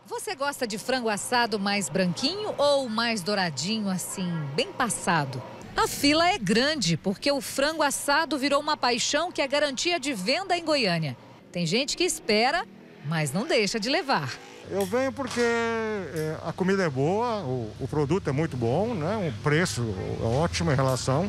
Você gosta de frango assado mais branquinho ou mais douradinho, assim, bem passado? A fila é grande porque o frango assado virou uma paixão que é garantia de venda em Goiânia. Tem gente que espera, mas não deixa de levar. Eu venho porque a comida é boa, o produto é muito bom, né? O preço é ótimo em relação.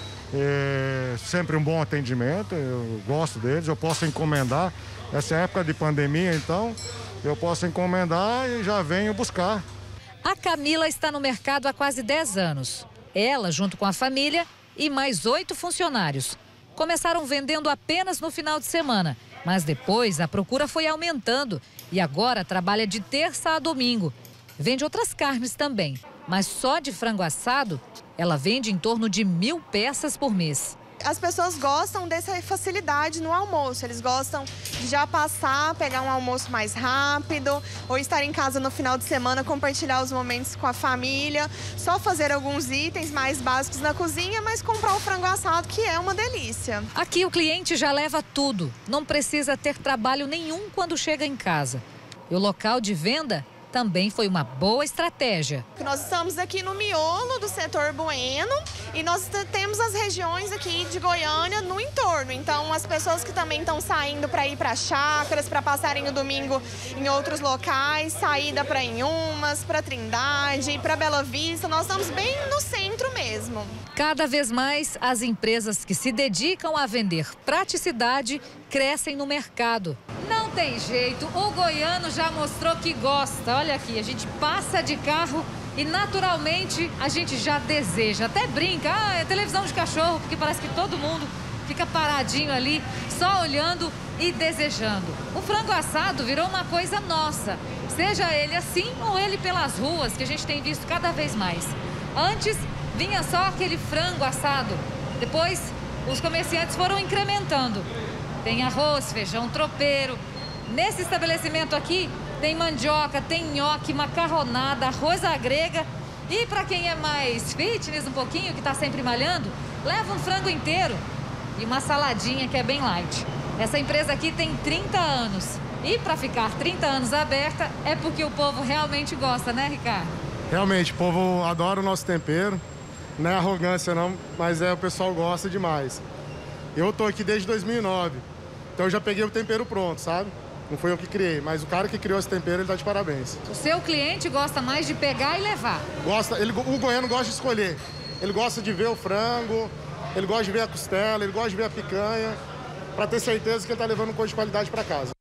Sempre um bom atendimento, eu gosto deles, eu posso encomendar. Essa é época de pandemia, então eu posso encomendar e já venho buscar. A Camila está no mercado há quase 10 anos. Ela, junto com a família e mais 8 funcionários. Começaram vendendo apenas no final de semana, mas depois a procura foi aumentando e agora trabalha de terça a domingo. Vende outras carnes também, mas só de frango assado ela vende em torno de 1.000 peças por mês. As pessoas gostam dessa facilidade no almoço, eles gostam de já passar, pegar um almoço mais rápido, ou estar em casa no final de semana, compartilhar os momentos com a família, só fazer alguns itens mais básicos na cozinha, mas comprar o frango assado, que é uma delícia. Aqui o cliente já leva tudo, não precisa ter trabalho nenhum quando chega em casa. E o local de venda também foi uma boa estratégia. Nós estamos aqui no miolo do setor Bueno e nós temos as regiões aqui de Goiânia no entorno. Então, as pessoas que também estão saindo para ir para chácaras, para passarem o domingo em outros locais, saída para Inhumas, para Trindade, para Bela Vista, nós estamos bem no centro mesmo. Cada vez mais, as empresas que se dedicam a vender praticidade crescem no mercado. Não tem jeito, o goiano já mostrou que gosta. Olha aqui, a gente passa de carro e naturalmente a gente já deseja, até brinca, é televisão de cachorro, porque parece que todo mundo fica paradinho ali, só olhando e desejando. O frango assado virou uma coisa nossa, seja ele assim ou ele pelas ruas, que a gente tem visto cada vez mais. Antes vinha só aquele frango assado, depois os comerciantes foram incrementando. Tem arroz, feijão tropeiro. Nesse estabelecimento aqui tem mandioca, tem nhoque, macarronada, arroz à grega. E para quem é mais fitness um pouquinho, que está sempre malhando, leva um frango inteiro e uma saladinha que é bem light. Essa empresa aqui tem 30 anos. E para ficar 30 anos aberta é porque o povo realmente gosta, né, Ricardo? Realmente, o povo adora o nosso tempero. Não é arrogância não, mas o pessoal gosta demais. Eu tô aqui desde 2009. Então eu já peguei o tempero pronto, sabe? Não foi eu que criei, mas o cara que criou esse tempero, ele tá de parabéns. O seu cliente gosta mais de pegar e levar? O goiano gosta de escolher. Ele gosta de ver o frango, ele gosta de ver a costela, ele gosta de ver a picanha, para ter certeza que ele tá levando coisa de qualidade para casa.